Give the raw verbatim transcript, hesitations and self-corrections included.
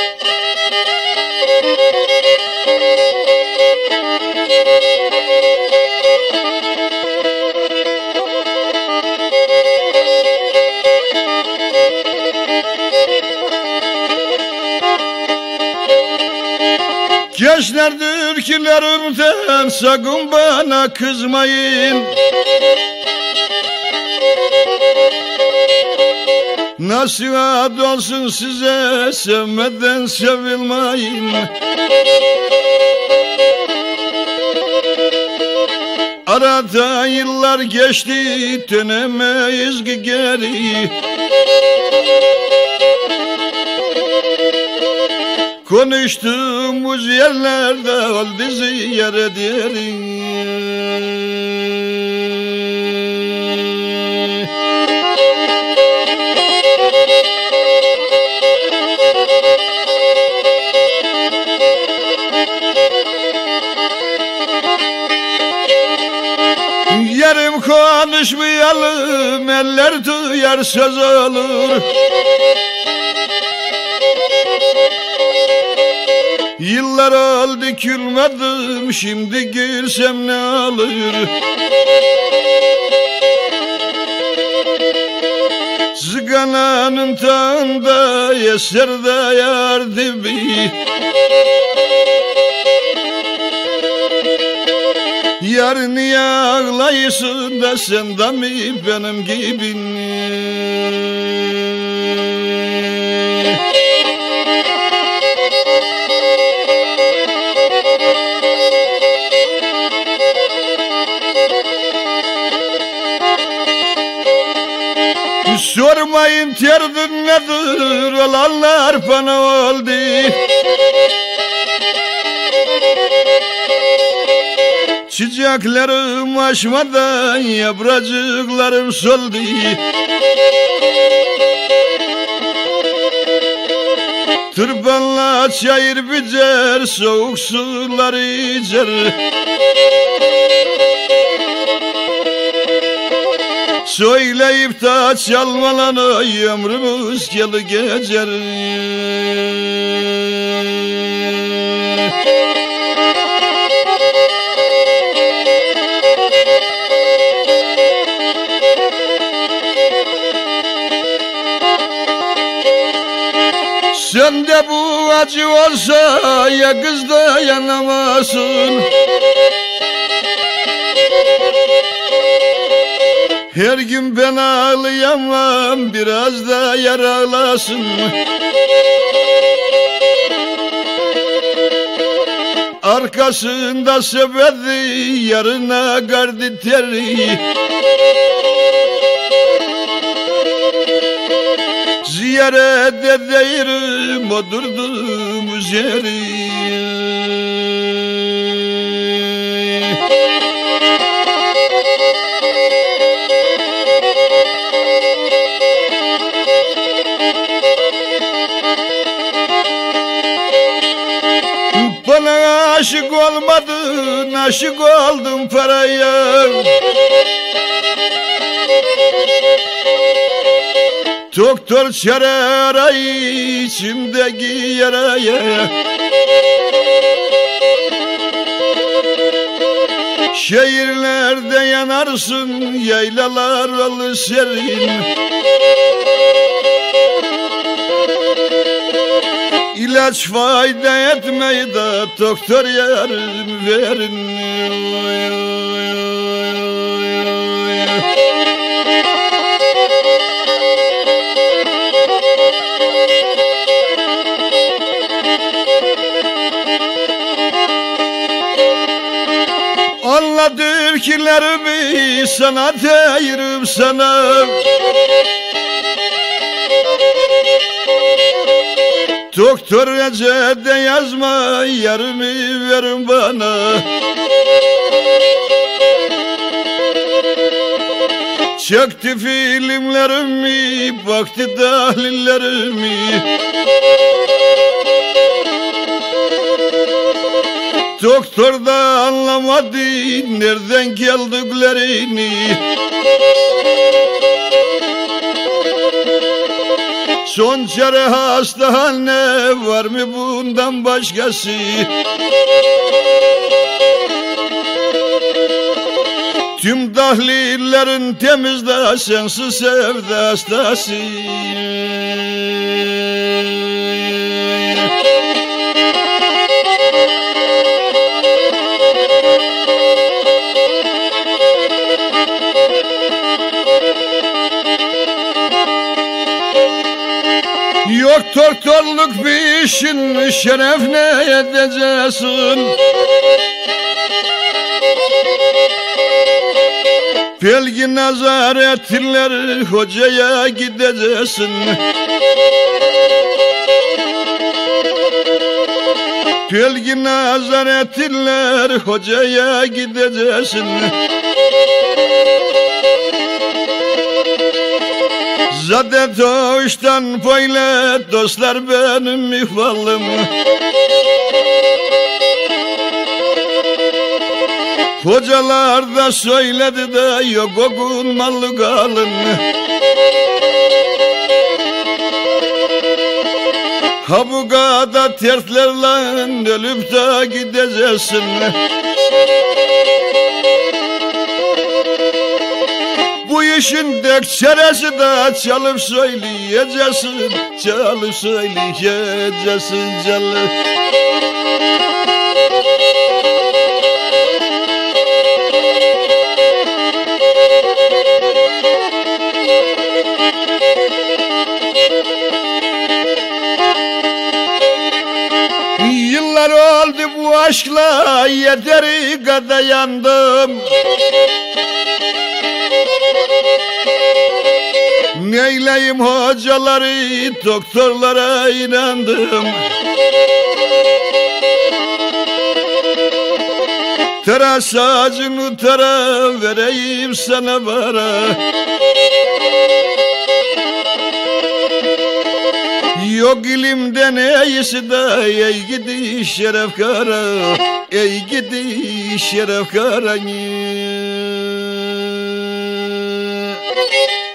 Gençler türkülerimden sakın bana kızmayın. Nasihat olsun size, sevmeden sevilmeyin. Arada yıllar geçti, dönemeyiz ki geri. Konuştuğumuz yerlerde oldu ziyaret yeri. Yarım konuşmayalım, eller duyar söz olur. Yıllar oldu gülmedim, şimdi gülsem ne olur? Zıgananın tağında eser de yar dibi. Yar niye ağlayısın da sen de mi benim gibi? Sormayın derdin nedir, olanlar bana oldu. Çiçeklerim açmadan yapracıklarım soldu. Tırpanla çayır biçer, soğuk suları içer. Söyleyip de çalmalana ömrümüz geli geçer. Sen de bu acı olsa ya kız dayanamazsın. Her gün ben ağlayamam, biraz da yaralasın. Arkasında sebedi, yarına gardi teri. Ziyaret edeyim oturduğumuz yeri. Bana aşık olmadın, aşık oldum paraya. Doktor çare arayı içimdeki yaraya. Şehirlerde yanarsın, yaylalar olur serin. İlaç fayda etmeyi de doktor yarım verin. Anla türkülerimi sana deyirim sana. Doktor reçete yazma, yarımı verin bana. Çöktü filmlerimi, baktı tahlillerimi. Doktor da anlamadı nereden geldiklerini. Son çare hastane var mı bundan başkası? Tüm tahlillerin temizde sensiz sevde hastası. Yok doktorluk bir işin, şeref ne edeceksin? Belki nazar ettiler, hocaya gideceksin. Belki nazar ettiler, hocaya gideceksin. Zaten doğuştan böyle dostlar benim ihvalım. Hocalar da söyledi de yok okunmalı kalın. Ha bu kadar tertlerle ölüp de gideceksin. Bu işin dek çaresi de çalıp söyleyeceksin, çalıp söyleyeceksin çalıp. Yıllar oldu bu aşkla, yeteri kadar yandım. Neyleyim hocaları, doktorlara inandım. Tara sacını tara, vereyim sana para. Yok ilimden iyisi de, ey gidi şeref kara, ey gidi şeref kara.